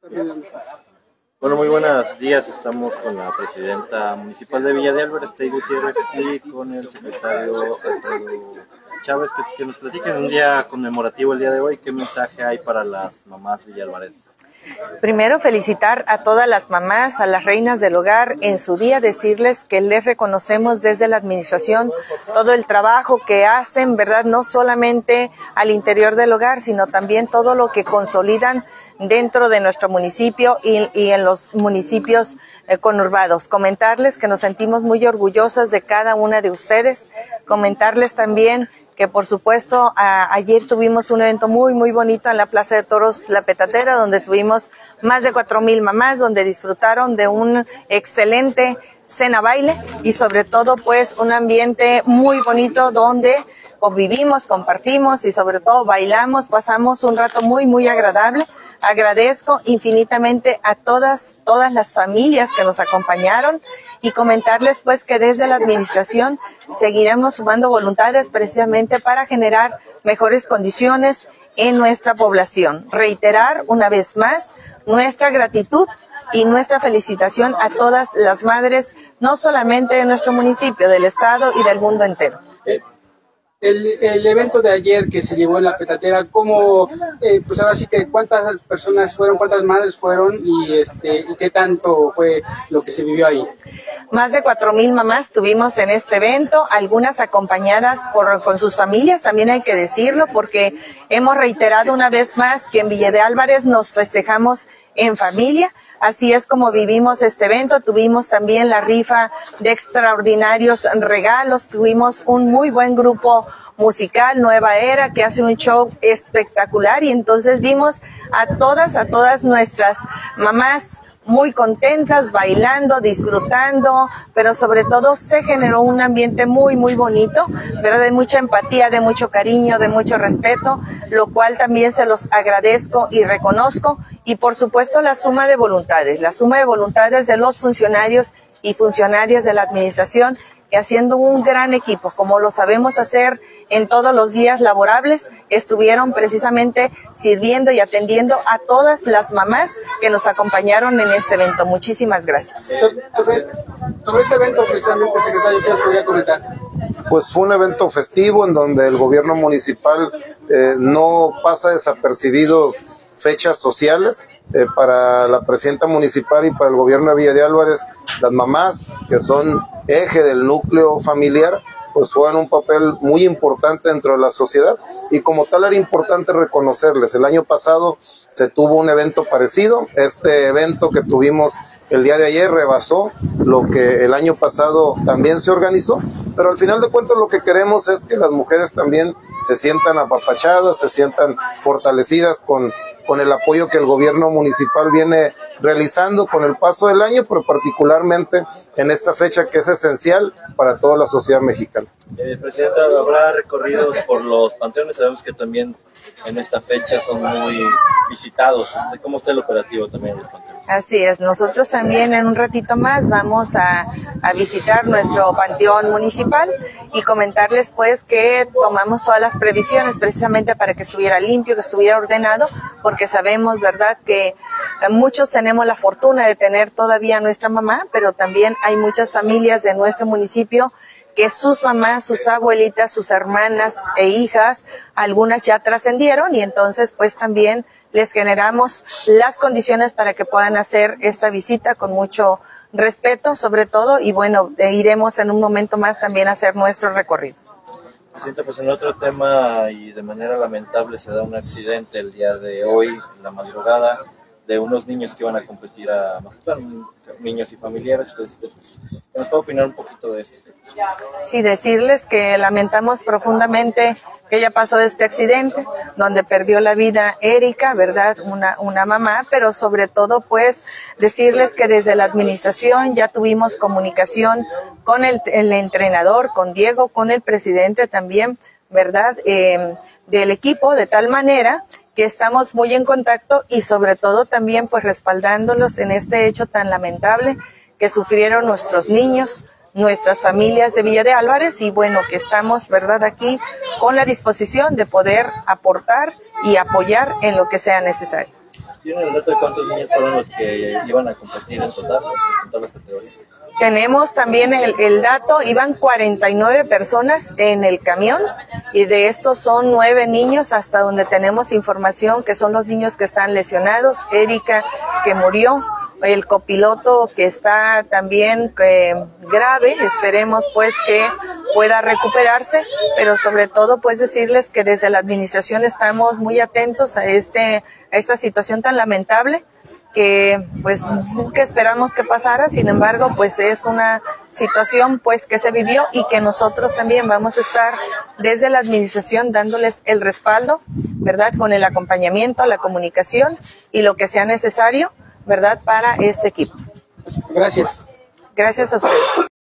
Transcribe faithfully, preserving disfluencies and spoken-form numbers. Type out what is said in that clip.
Bueno, muy buenos días. Estamos con la presidenta municipal de Villa de Álvarez, Tey Gutiérrez, y con el secretario Alfredo Chávez, que, que nos platiquen un día conmemorativo el día de hoy. ¿Qué mensaje hay para las mamás villalvarenses? Primero, felicitar a todas las mamás, a las reinas del hogar en su día, decirles que les reconocemos desde la administración todo el trabajo que hacen, ¿verdad? No solamente al interior del hogar, sino también todo lo que consolidan dentro de nuestro municipio y, y en los municipios eh, conurbados. Comentarles que nos sentimos muy orgullosas de cada una de ustedes. Comentarles también que por supuesto a, ayer tuvimos un evento muy muy bonito en la Plaza de Toros La Petatera, donde tuvimos más de cuatro mil mamás, donde disfrutaron de un excelente cena baile y sobre todo pues un ambiente muy bonito donde convivimos, compartimos y sobre todo bailamos, pasamos un rato muy muy agradable. Agradezco infinitamente a todas, todas las familias que nos acompañaron y comentarles pues que desde la administración seguiremos sumando voluntades precisamente para generar mejores condiciones en nuestra población. Reiterar una vez más nuestra gratitud y nuestra felicitación a todas las madres, no solamente de nuestro municipio, del estado y del mundo entero. El, el evento de ayer que se llevó en La Petatera, ¿cómo, eh, pues ahora sí que cuántas personas fueron, cuántas madres fueron y este y qué tanto fue lo que se vivió ahí? Más de cuatro mil mamás tuvimos en este evento, algunas acompañadas por con sus familias, también hay que decirlo, porque hemos reiterado una vez más que en Villa de Álvarez nos festejamos en familia. Así es como vivimos este evento. Tuvimos también la rifa de extraordinarios regalos, tuvimos un muy buen grupo musical, Nueva Era, que hace un show espectacular y entonces vimos a todas, a todas nuestras mamás muy contentas, bailando, disfrutando, pero sobre todo se generó un ambiente muy, muy bonito, pero de mucha empatía, de mucho cariño, de mucho respeto, lo cual también se los agradezco y reconozco, y por supuesto la suma de voluntades, la suma de voluntades de los funcionarios y funcionarias de la administración, que haciendo un gran equipo, como lo sabemos hacer en todos los días laborables, estuvieron precisamente sirviendo y atendiendo a todas las mamás que nos acompañaron en este evento. Muchísimas gracias. Sobre este, sobre este evento, precisamente, secretario, ¿qué les podría comentar? Pues fue un evento festivo en donde el gobierno municipal eh, no pasa desapercibido fechas sociales. Eh, para la presidenta municipal y para el gobierno de Villa de Álvarez, las mamás, que son eje del núcleo familiar, pues juegan un papel muy importante dentro de la sociedad y como tal era importante reconocerles. El año pasado se tuvo un evento parecido, este evento que tuvimos el día de ayer rebasó lo que el año pasado también se organizó, pero al final de cuentas lo que queremos es que las mujeres también se sientan apapachadas, se sientan fortalecidas con, con el apoyo que el gobierno municipal viene realizando con el paso del año, pero particularmente en esta fecha que es esencial para toda la sociedad mexicana. Eh, Presidenta, habrá recorridos por los panteones, sabemos que también en esta fecha son muy visitados. ¿Cómo está el operativo también en los panteones? Así es, nosotros también en un ratito más vamos a, a visitar nuestro panteón municipal y comentarles pues que tomamos todas las previsiones precisamente para que estuviera limpio, que estuviera ordenado, porque sabemos, verdad, que muchos tenemos la fortuna de tener todavía a nuestra mamá, pero también hay muchas familias de nuestro municipio que sus mamás, sus abuelitas, sus hermanas e hijas, algunas ya trascendieron y entonces pues también les generamos las condiciones para que puedan hacer esta visita con mucho respeto sobre todo y bueno, iremos en un momento más también a hacer nuestro recorrido. Presidenta, pues en otro tema y de manera lamentable se da un accidente el día de hoy, en la madrugada, de unos niños que iban a competir a Mazatlán, niños y familiares. Pues, ¿nos puede opinar un poquito de esto? Sí, decirles que lamentamos profundamente que ya pasó este accidente, donde perdió la vida Erika, ¿verdad? Una, una mamá, pero sobre todo, pues, decirles que desde la administración ya tuvimos comunicación con el, el entrenador, con Diego, con el presidente también, ¿verdad? Eh, del equipo, de tal manera que estamos muy en contacto y sobre todo también pues respaldándolos en este hecho tan lamentable que sufrieron nuestros niños, nuestras familias de Villa de Álvarez y bueno, que estamos, verdad, aquí con la disposición de poder aportar y apoyar en lo que sea necesario. ¿Tienen el dato de cuántos niños fueron los que iban a competir en total, en todas las categorías? Tenemos también el, el dato, iban cuarenta y nueve personas en el camión y de estos son nueve niños hasta donde tenemos información que son los niños que están lesionados, Erika que murió, el copiloto que está también eh, grave, esperemos pues que pueda recuperarse, pero sobre todo pues decirles que desde la administración estamos muy atentos a este a esta situación tan lamentable que pues nunca esperamos que pasara, sin embargo pues es una situación pues que se vivió y que nosotros también vamos a estar desde la administración dándoles el respaldo, ¿verdad? Con el acompañamiento, la comunicación y lo que sea necesario, ¿verdad? Para este equipo. Gracias. Gracias a ustedes.